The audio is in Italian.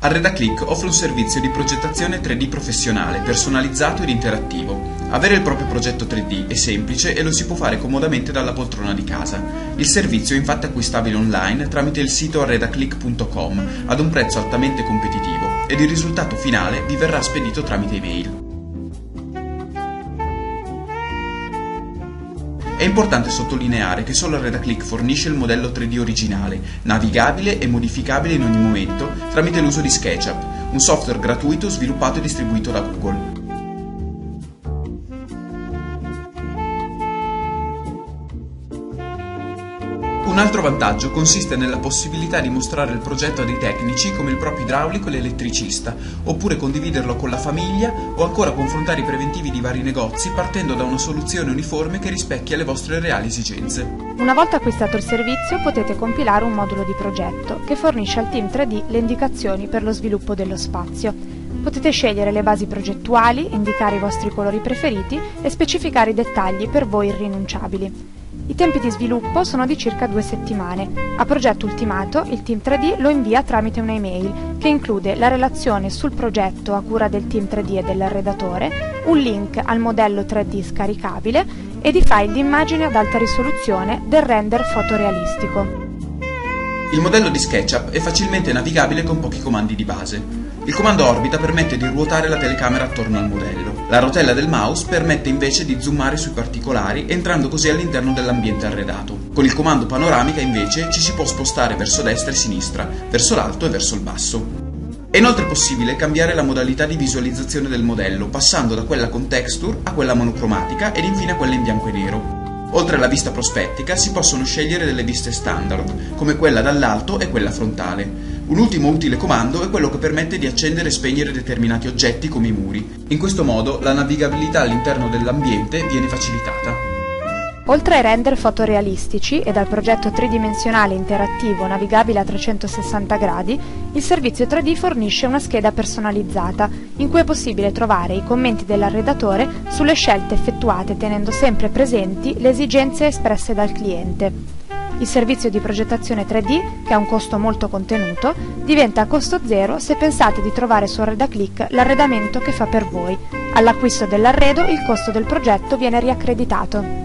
ArredaClick offre un servizio di progettazione 3D professionale, personalizzato ed interattivo. Avere il proprio progetto 3D è semplice e lo si può fare comodamente dalla poltrona di casa. Il servizio è infatti acquistabile online tramite il sito arredaclick.com ad un prezzo altamente competitivo ed il risultato finale vi verrà spedito tramite email. È importante sottolineare che solo ArredaClick fornisce il modello 3D originale, navigabile e modificabile in ogni momento tramite l'uso di SketchUp, un software gratuito sviluppato e distribuito da Google. Un altro vantaggio consiste nella possibilità di mostrare il progetto a dei tecnici come il proprio idraulico e l'elettricista, oppure condividerlo con la famiglia o ancora confrontare i preventivi di vari negozi partendo da una soluzione uniforme che rispecchia le vostre reali esigenze. Una volta acquistato il servizio potete compilare un modulo di progetto che fornisce al team 3D le indicazioni per lo sviluppo dello spazio. Potete scegliere le basi progettuali, indicare i vostri colori preferiti e specificare i dettagli per voi irrinunciabili. I tempi di sviluppo sono di circa 2 settimane. A progetto ultimato, il team 3D lo invia tramite un'email che include la relazione sul progetto a cura del team 3D e dell'arredatore, un link al modello 3D scaricabile ed i file di immagini ad alta risoluzione del render fotorealistico. Il modello di SketchUp è facilmente navigabile con pochi comandi di base. Il comando orbita permette di ruotare la telecamera attorno al modello. La rotella del mouse permette invece di zoomare sui particolari, entrando così all'interno dell'ambiente arredato. Con il comando panoramica invece ci si può spostare verso destra e sinistra, verso l'alto e verso il basso. È inoltre possibile cambiare la modalità di visualizzazione del modello, passando da quella con texture a quella monocromatica ed infine a quella in bianco e nero. Oltre alla vista prospettica si possono scegliere delle viste standard, come quella dall'alto e quella frontale. Un ultimo utile comando è quello che permette di accendere e spegnere determinati oggetti come i muri. In questo modo la navigabilità all'interno dell'ambiente viene facilitata. Oltre ai render fotorealistici e al progetto tridimensionale interattivo navigabile a 360 gradi, il servizio 3D fornisce una scheda personalizzata, in cui è possibile trovare i commenti dell'arredatore sulle scelte effettuate tenendo sempre presenti le esigenze espresse dal cliente. Il servizio di progettazione 3D, che ha un costo molto contenuto, diventa a costo zero se pensate di trovare su ArredaClick l'arredamento che fa per voi. All'acquisto dell'arredo il costo del progetto viene riaccreditato.